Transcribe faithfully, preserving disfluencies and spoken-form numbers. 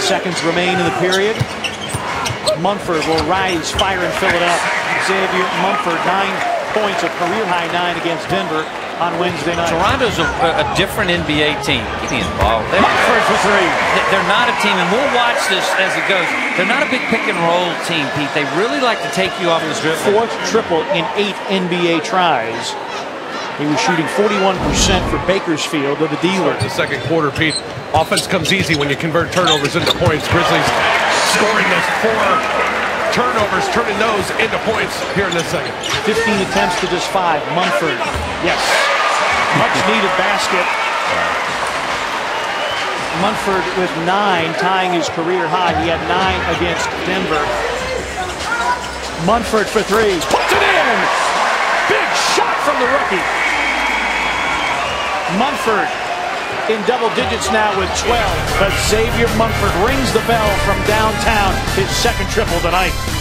seconds remain in the period. Munford will rise, fire, and fill it up. Xavier Munford, nine points, a career-high nine against Denver on Wednesday night. Toronto's a, a different N B A team. Get involved. They're, Munford for three. They're not a team, and we'll watch this as it goes. They're not a big pick-and-roll team, Pete. They really like to take you off his dribble. Fourth triple in eight N B A tries. He was shooting forty-one percent for Bakersfield of the dealer. The second quarter, Pete. Offense comes easy when you convert turnovers into points. Grizzlies scoring those four turnovers, turning those into points here in this second. fifteen attempts to just five. Munford, yes. Much needed basket. Munford with nine, tying his career high. He had nine against Denver. Munford for three. Puts it in! Big shot from the rookie. Munford in double digits now with twelve. But Xavier Munford rings the bell from downtown. His second triple tonight.